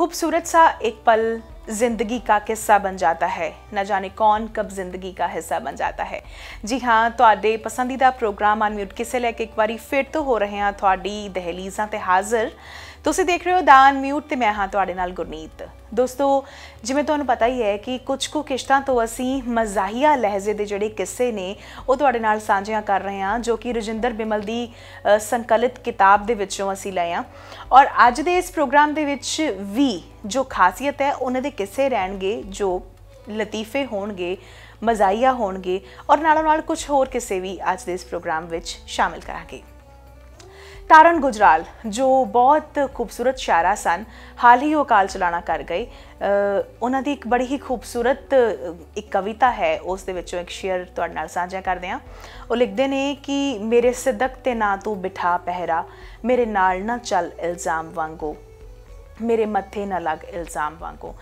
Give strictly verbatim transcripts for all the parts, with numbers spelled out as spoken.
खूबसूरत सा एक पल जिंदगी का किस्सा बन जाता है, न जाने कौन कब जिंदगी का हिस्सा बन जाता है। जी हाँ, तुहाडे पसंदीदा प्रोग्राम अनम्यूट किसे लैके एक बारी फिर तो हो रहे हैं तुहाडी दहलीज़ां ते हाज़र। तुसीं देख रहे हो दा अनम्यूट ते मैं हाँ तुहाडे नाल गुरनीत। दोस्तों, जिवें तुहानूं पता ही है कि कुछ कुछ किश्तां तो असीं मज़ाहिया लहजे दे जिहड़े किस्से ने वो तुहाडे नाल साझियां कर रहे हैं, जो कि रजिंदर बिमल दी संकलित किताब दे विचों असीं लए आ। और अज दे इस प्रोग्राम दे विच भी जो खासियत है उन्हां दे किस्से रहणगे जो लतीफे होणगे, मज़ाहिया होणगे और नालों नाल कुछ होर किस्से भी अज दे इस प्रोग्राम विच शामिल करांगे। तारण गुजराल जो बहुत खूबसूरत शायरा सन, हाल ही वो काल चलाना कर गए। उन्हां दी एक बड़ी ही खूबसूरत एक कविता है, उस दे विचों एक शेयर तुहाडे नाल साझा करदे हां। वो लिखदे ने कि मेरे सिदक ते ना तू बिठा पहरा, मेरे नाल ना चल इल्ज़ाम वांगो, मेरे मत्थे ना लग इल्ज़ाम वांगो।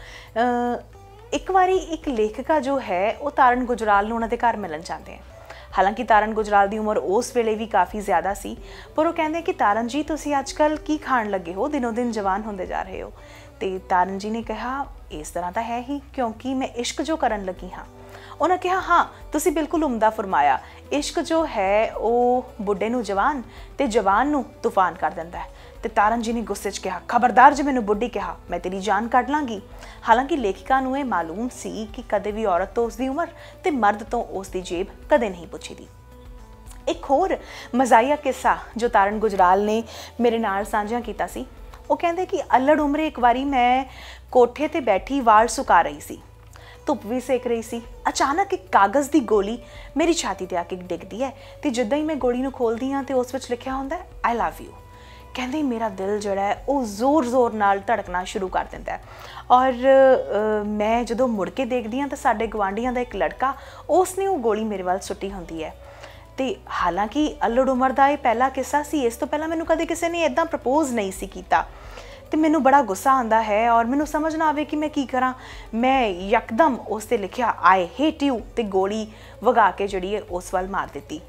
एक बारी एक लेखिका जो है वो तारण गुजराल नूं उन्हां दे घर मिलन जांदे हैं। हालांकि तारण गुजराल की उम्र उस वेले भी काफ़ी ज़्यादा सी, पर वो कहते कि तारण जी तुसी अजकल की खाण लगे हो, दिनों दिन जवान होंदे जा रहे हो। तो तारण जी ने कहा इस तरह तो है ही, क्योंकि मैं इश्क जो करन लगी हाँ। उन्हें कहा हाँ तुसी बिल्कुल उम्दा फरमाया, इश्क जो है वो बुढ़े नूं जवान ते जवान नूं तूफान कर दिंदा है। तो तारण जी ने गुस्से च कहा खबरदार जे मैनूं बुढ़ी कहा मैं तेरी जान कढ़ लांगी। हालांकि लेखिका नूं ये मालूम सी कि कदे भी औरत तो उसकी उम्र ते मर्द तो उसकी जेब कदे नहीं पुछी दी। एक होर मज़ाहिया किस्सा जो तारण गुजराल ने मेरे नाल साझा कीता सी, वो कहंदे कि अल्लड़ उमरे एक बारी मैं कोठे ते बैठी वाल सुका रही सी, धुप भी सेक रही सी। अचानक एक कागज़ की गोली मेरी छाती ते आके डिगदी है तो जिद्दां ही मैं गोली नूं खोलदी हाँ तो उस विच लिखिया हुंदा है आई लव यू। कहंदे मेरा दिल जिहड़ा है वो जोर जोर नाल धड़कना शुरू कर दिंदा है। और आ, मैं जदों मुड़ के देखदी हाँ तो साडे गवांढियां दा एक लड़का उसने वो गोली मेरे वाल सुट्टी हुंदी है। तो हालांकि अल्लड़ उमर का यह पहला किस्सा सी, इस तो पहला मैनूं कदे किसी ने इदां प्रपोज नहीं सी कीता। तो मैनूं बड़ा गुस्सा आंदा है और मैनूं समझ ना आवे कि मैं की करा। मैं यकदम उस ते लिखिया आई हेट यू ते गोली वगा के जिहड़ी है उस वाल मार दित्ती।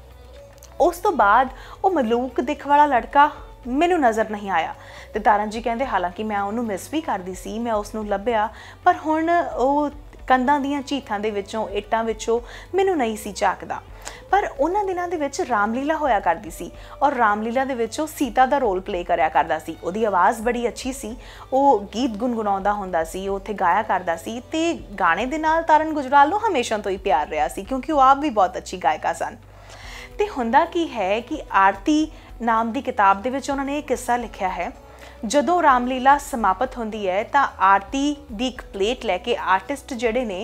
उस तो बाद वो मलूक दिख वाला लड़का मैनू नज़र नहीं आया। तो तारण जी कहते हालांकि मैं उन्होंने मिस भी करती सी, मैं उसनों लभ्या पर हुण वो कंधां दीयां झीथां दे विचों इट्टां विचों मैनू नहीं सी झाकदा। पर उन्हां दिनां दे विच रामलीला होया करदी सी और रामलीला दे विच सीता दा रोल प्ले करया करदा सी। उहदी आवाज़ बड़ी अच्छी सी, वो गीत गुनगुनाउंदा हुंदा सी, उत्थे गाया करदा सी ते गाने दे नाल तारण गुजराल नूं हमेशा तो ही प्यार रहा सी, क्योंकि वो आप भी बहुत अच्छी गायिका सन। ते हुंदा की है कि आरती नाम की किताब दे विच उन्होंने एक किस्सा लिखा है। जदों रामलीला समाप्त होंदी है तो आरती दी एक प्लेट लैके आर्टिस्ट जिहड़े ने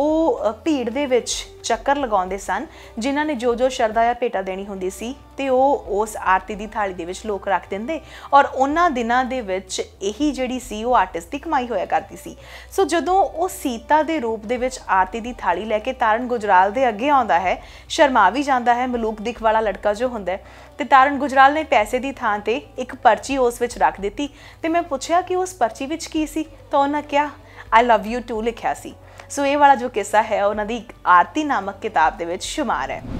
वो भीड़ दे विच चक्कर लगाउंदे सन, जिन्हां ने जो जो शरदा या भेटा देनी हुंदी सी ते वो उस आरती की थाली दे विच लोक रख दिंदे। और उन्हां दिनां दे विच यही जिहड़ी सी वो आर्टिस्ट की कमाई होया करती सी। सो जदों वो सीता दे रूप दे विच आरती की थाली लैके तारण गुजराल दे अगे आउंदा है, शर्मा भी जांदा है मलूक दिख वाला लड़का जो हुंदा है। ते तारण गुजराल ने पैसे की थां ते एक पर्ची उस विच रख दित्ती ते मैं पुछया कि उस पर्ची विच की सी, तो उन्हें क्या आई लव यू टू लिखिया सी। सो ये वाला जो किस्सा है उन्हां दी आरती नामक किताब दे विच शुमार है।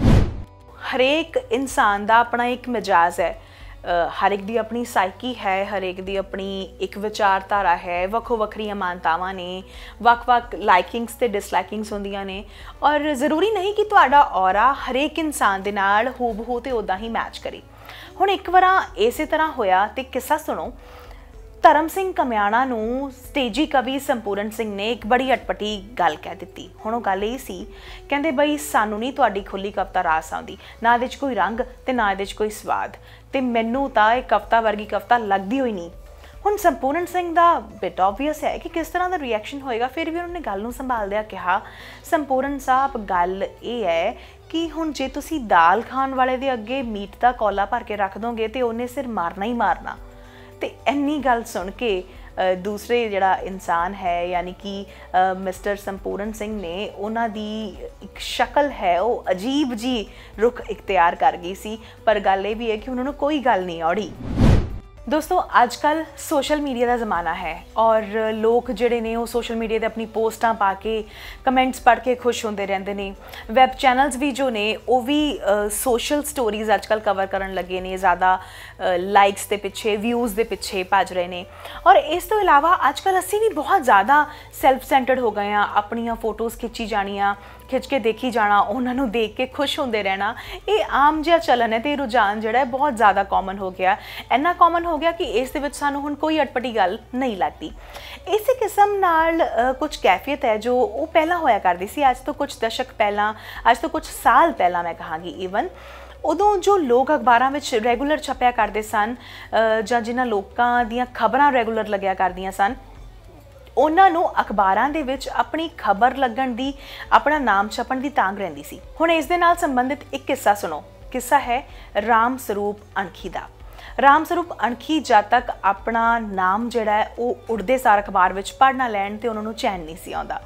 हरेक इंसान का अपना एक मिजाज है, हर एक दी अपनी साइकी है, हर एक दी अपनी एक विचारधारा है, वक्खो वक्खरियां मानतावां ने, वक् वक् लाइकिंग्स ते डिसलाइकिंग्स होंदियां ने। और ज़रूरी नहीं कि तुहाडा औरा हरेक इंसान दे नाल हूबहू ते उदां ही मैच करे। हुण एक वार इसे तरह होया ते किस्सा सुनो। धर्म सिंह कमियाणा नूं स्टेजी कवि संपूर्ण सिंह ने एक बड़ी अटपटी गल कह दी। हुण वो गल ये सी, कहंदे बई सानू नहीं तुहाडी खुली कविता रास आउंदी, ना इहदे च कोई रंग ते ना इहदे च कोई स्वाद, ते मैनू तां इह कविता वर्गी कविता लगदी होई नहीं। हुण संपूर्ण सिंह दा बिट ऑबवियस है कि किस तरह का रिएक्शन होएगा, फिर भी उन्होंने गल नूं संभालदिया कहा संपूर्ण साहब गल ये है कि हुण जे तुसीं दाल खाण वाले दे अगे मीट दा कौला भर के रख दोगे तो उन्हें सिर मारना ही मारना। तो इन्नी गल सुन के दूसरे जिहड़ा इंसान है यानी कि मिस्टर संपूर्ण सिंह ने उन्हां दी एक शक्ल है वो अजीब जी रुख इख्तियार कर गई सी। पर गल ये भी है कि उन्होंने कोई गल नहीं औड़ी। दोस्तों अजकल सोशल मीडिया का ज़माना है और लोग जिहड़े ने वो सोशल मीडिया ते अपनी पोस्टां पा के कमेंट्स पढ़ के खुश होंदे रहंदे ने। वैब चैनल्स भी जो ने वो भी सोशल स्टोरीज़ अजकल कवर करन लगे ने, ज़्यादा लाइक्स के पिछे व्यूज़ के पिछे भज रहे हैं। और इस तो इलावा अजकल असी भी बहुत ज़्यादा सैल्फ सेंटर्ड हो गए हैं, अपनियां फोटोज़ खिंची जानियां, खिंच के देखी जाना, उन्होंने देख के खुश होंदे रहना, ये आम जिहा चलन है। तो रुझान जिहड़ा है बहुत ज़्यादा कॉमन हो गया, इन्ना कॉमन हो गया कि इस दे विच सानूं हुण कोई अटपटी गल नहीं लगती। इस किस्म नाल कुछ कैफियत है जो वो पहला होया करदी सी, अज तो कुछ दशक पहला, अज तो कुछ साल पहला मैं कहांगी ईवन। उदों जो लोग अखबारां विच रैगूलर छपया करते सन जां जिन्हां लोकां दीयां खबरां रैगूलर लग्या करदियां सन, उन्होंने अखबारां दे विच अपनी खबर लगन दी, अपना नाम छपन की तांग रहिंदी सी। हुण इस दे नाल संबंधित एक किस्सा सुनो। किस्सा है राम स्वरूप अणखी दा। राम स्वरूप अणखी जद तक अपना नाम जिहड़ा है वो उड़दे सार अखबार विच पढ़ ना लैण ते उन्होंने चैन नहीं सी आउंदा।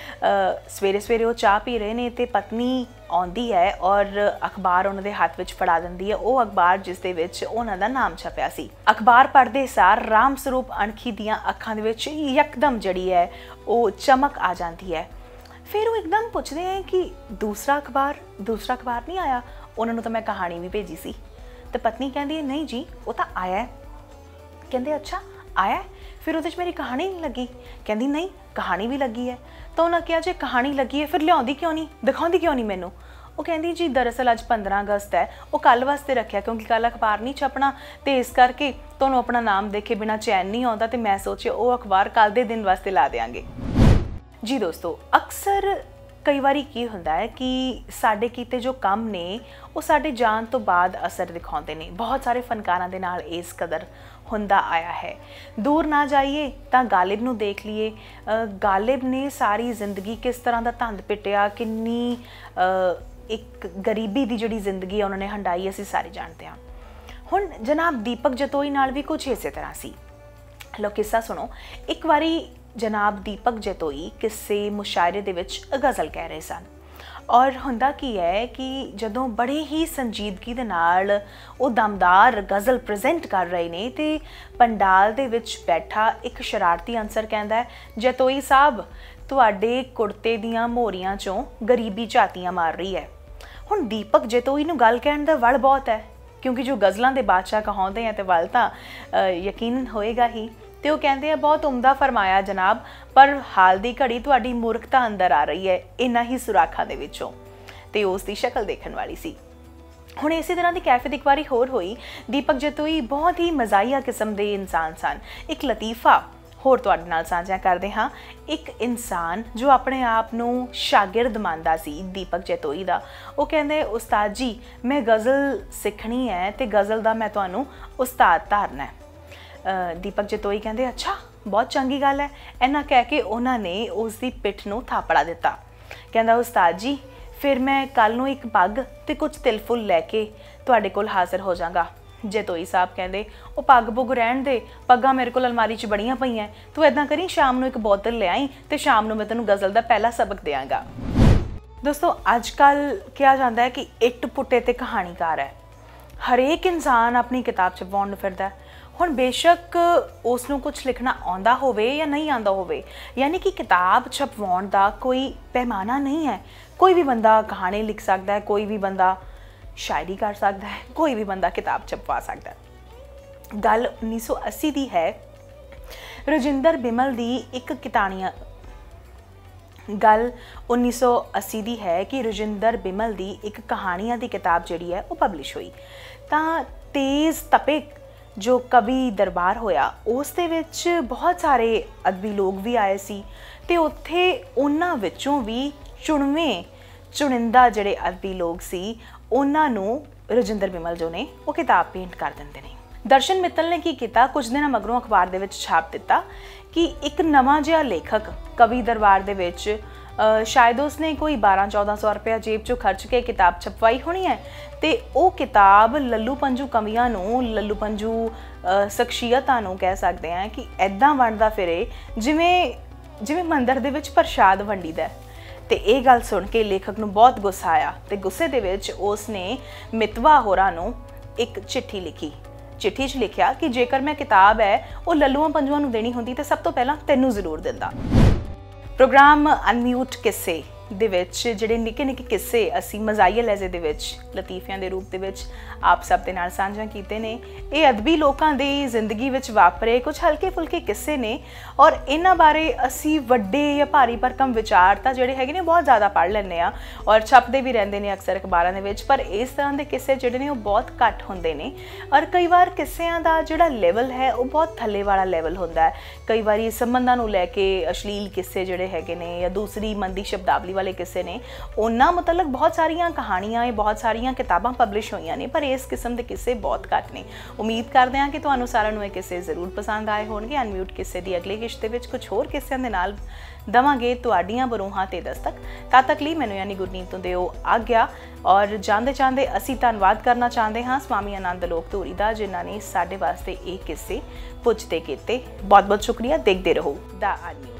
सवेरे सवेरे वो चाह पी रहे ने ते पत्नी आउंदी है और अखबार उन्होंने हाथ विच फड़ा दिंदी है, वो अखबार जिस दे विच उन्हां दा नाम छपया सी। अखबार पढ़दे सार राम स्वरूप अणखी दियां अखां दे विच यकदम जड़ी है वो चमक आ जाती है। फिर वो एकदम पुछदे हैं कि दूसरा अखबार दूसरा अखबार नहीं आया? उन्होंने तो मैं कहानी भी भेजी सी। तो पत्नी कहती है नहीं जी वो तो आया है। कहते अच्छा आया है, फिर उहदे च मेरी कहानी नहीं लगी? कहती नहीं कहानी भी लगी है। तो उन्होंने कहा जे कहानी लगी है फिर लियाउंदी क्यों नहीं, दिखाउंदी क्यों नहीं मैनू? वो कहती जी दरअसल अज पंद्रह अगस्त है, वो कल वास्ते रखा क्योंकि कल अखबार नहीं छपना, तो इस करके तुहानूं अपना नाम देखे बिना चैन नहीं आता, तो मैं सोचिया वो अखबार कल दे दिन वास्ते ला देंगे। जी दोस्तों, अक्सर कई बारी की होंदा है कि साडे कीते जो काम ने वो साडे जान तो बाद असर दिखाते हैं। बहुत सारे फनकारां दे नाल इस कदर हुंदा आया है। दूर ना जाइए तो गालिब नूं देख लिए। गालिब ने सारी जिंदगी किस तरह का धंध पिटिया, किन्नी एक गरीबी की जिहड़ी जिंदगी है उन्होंने हंडाई, असीं सारे जानते हैं। हुण जनाब दीपक जतोई नाल भी कुछ इसे तरह सी। लो किस्सा सुनो। एक बारी जनाब दीपक जतोई किस्से मुशायरे दे विच गज़ल कह रहे सन और हुंदा की है कि जदों बड़े ही संजीदगी दे नाल वो दमदार गज़ल प्रेजेंट कर रहे ने ते पंडाल दे विच बैठा एक शरारती अंसर कहंदा है जतोई साहब तुहाडे कुर्ते दियां मोरियां चों गरीबी झातियां मार रही है। हुण दीपक जतोई नूं गल कहण दा वल बहुत है क्योंकि जो गज़लां दे बादशाह कहाउंदे हैं तो वल तां यकीन होएगा ही। तो वो कहते हैं बहुत उम्दा फरमाया जनाब, पर हाल की घड़ी तुहाडी मूर्खता अंदर आ रही है इन्हां ही सुराखां दे विचों। ते उसकी शक्ल देखने वाली सी। हुण इसी तरह की कैफियत एक बारी होर होई। दीपक जतोई बहुत ही मज़ाहिया किस्म के इंसान सन। एक लतीफ़ा होर तुहाडे नाल साझा करदे हां। एक इंसान जो अपने आप नूं शागिर्द मानदा सी दीपक जतोई दा, वो कहंदे उस्ताद जी मैं गज़ल सिखनी है ते गज़ल दा मैं तुहानूं उस्ताद धारना है। दीपक जतोई कहते अच्छा बहुत चंगी गल है। इन्ना कह के उन्होंने उसकी पिठ नूं थापड़ा दिता। कहता उस्ताद जी फिर मैं कल नूं एक पग ते कुछ तिल फुल लैके तुहाडे कोल हाज़र हो जाऊँगा। जतोई साहब कहते वो पग पुग रहन दे, पग्गां मेरे कोल अलमारी च बड़ियां पईयां, तू इदां करी शाम नूं एक बोतल ले आई ते शाम नूं मैं तैनूं गज़ल दा पहला सबक देंगा। दोस्तों अजकल कहा जाता है कि इट पुट्टे ते कहानीकार है। हरेक इंसान अपनी किताब छपवाउण नूं फिरदा है। हुण बेशक उसनूं कुछ लिखना आउंदा होवे या नहीं आउंदा होवे, यानी कि किताब छपवाउण दा कोई पैमाना नहीं है। कोई भी बंदा कहानी लिख सकता है, कोई भी बंदा शायरी कर सकता है, कोई भी बंदा किताब छपवा सकता है। गल उन्नीस सौ अस्सी दी है। रजिंदर बिमल दी एक कितानिया गल उन्नीस सौ अस्सी दी है कि रजिंदर बिमल दी एक कहानियां दी किताब जिहड़ी है वो पब्लिश हुई। तां तेज़ तपे जो कवि दरबार होया उस दे विच बहुत सारे अदबी लोग भी आए सी ते उत्थे उन्हां विचों भी चुणवें चुनिंदा जिहड़े अदबी लोग सी उन्हां नूं रजिंदर बिमल जो ने वो किताब पेंट कर दिंदे ने। दर्शन मित्तल ने की किया, कुछ दिन मगरों अखबार दे विच छाप दिता कि एक नवां जिहा लेखक कवि दरबार दे विच शायद उसने कोई बारह चौदह सौ रुपया जेब चो खर्च के किताब छपवाई होनी है तो वो किताब लल्लू पंजू कवियां नूं लल्लू पंजू शख्सियतां नूं कह सकते हैं कि ऐदां वंडदा फिरे जिवें जिवें मंदिर दे विच प्रसाद वंडीदा। तो ये गल सुन के लेखक नूं बहुत गुस्सा आया तो गुस्से दे विच उसने मितवा होरां नूं एक चिट्ठी लिखी चिट्ठी 'ਚ लिखिया कि जेकर मैं किताब है वो लल्लूआं पंजुआं नूं देनी हुंदी तो सब तो पहला तैनूं जरूर दिंदा। प्रोग्राम अनम्यूट किस्से ਦੇ ਵਿੱਚ ਜਿਹੜੇ ਨਿੱਕੇ ਨਿੱਕੇ ਕਿੱਸੇ ਅਸੀਂ ਮਜ਼ਾਈਆ ਲਹਿਜ਼ੇ ਦੇ ਵਿੱਚ ਲਤੀਫਿਆਂ ਦੇ ਰੂਪ ਦੇ ਵਿੱਚ ਆਪ ਸਭ ਦੇ ਨਾਲ ਸਾਂਝਾ ਕੀਤੇ ਨੇ। ਇਹ ਅਦਬੀ ਲੋਕਾਂ ਦੀ ਜ਼ਿੰਦਗੀ ਵਿੱਚ ਵਾਪਰੇ ਕੁਝ ਹਲਕੇ ਫੁਲਕੇ ਕਿੱਸੇ ਨੇ ਔਰ ਇਹਨਾਂ ਬਾਰੇ ਅਸੀਂ ਵੱਡੇ ਜਾਂ ਭਾਰੀ ਭਰਕਮ ਵਿਚਾਰ ਤਾਂ ਜਿਹੜੇ ਹੈਗੇ ਨੇ ਬਹੁਤ ਜ਼ਿਆਦਾ ਪੜ੍ਹ ਲੈਂਦੇ ਆ ਔਰ ਛਪਦੇ ਵੀ ਰਹਿੰਦੇ ਨੇ ਅਕਸਰ ਅਖਬਾਰਾਂ ਦੇ ਵਿੱਚ, ਪਰ ਇਸ ਤਰ੍ਹਾਂ ਦੇ ਕਿੱਸੇ ਜਿਹੜੇ ਨੇ ਉਹ ਬਹੁਤ ਘੱਟ ਹੁੰਦੇ ਨੇ ਔਰ ਕਈ ਵਾਰ ਕਿੱਸਿਆਂ ਦਾ ਜਿਹੜਾ ਲੈਵਲ ਹੈ ਉਹ ਬਹੁਤ ਥੱਲੇ ਵਾਲਾ ਲੈਵਲ ਹੁੰਦਾ ਹੈ। ਕਈ ਵਾਰੀ ਸੰਬੰਧਾਂ ਨੂੰ ਲੈ ਕੇ ਅਸ਼ਲੀਲ ਕਿੱਸੇ ਜਿਹੜੇ ਹੈਗੇ ਨੇ ਜਾਂ ਦੂਸਰੀ ਮੰਦੀ ਸ਼ਬਦਾਵਲੀ वाले किस्से ने उन्ना मतलब बहुत सारिया कहानियां बहुत सारिया किताबां पब्लिश हुई ने, पर इस किस्म के किस्से बहुत घट ने। उम्मीद करते हैं कि तुहानू सारिਆਂ ਨੂੰ ਇਹ किस्से जरूर पसंद आए होणगे। अनम्यूट किस्से ਦੀ अगली किश्त ਦੇ ਵਿੱਚ कुछ होर किस्सिਆਂ ਦੇ ਨਾਲ ਦਵਾਂਗੇ ਤੁਹਾਡੀਆਂ ਬਰੂਹਾਂ ਤੇ ਦਸਤਕ। ਤਦ ਤੱਕ ਲਈ ਮੈਨੂੰ ਯਾਨੀ ਗੁਰਨੀਤ ਤੋਂ ਦਿਓ ਆਗਿਆ ਔਰ ਜਾਂਦੇ ਜਾਂਦੇ ਅਸੀਂ ਧੰਨਵਾਦ ਕਰਨਾ ਚਾਹੁੰਦੇ ਹਾਂ ਸਵਾਮੀ ਆਨੰਦ ਲੋਕ ਧੂਰੀ ਦਾ ਜਿਨ੍ਹਾਂ ਨੇ ਸਾਡੇ ਵਾਸਤੇ ਇਹ ਕਿੱਸੇ ਪੁੱਛਦੇ ਕੀਤੇ। ਬਹੁਤ ਬਹੁਤ ਸ਼ੁਕਰੀਆ। ਦੇਖਦੇ ਰਹੋ ਦਾ ਅਨਮਿਊਟ।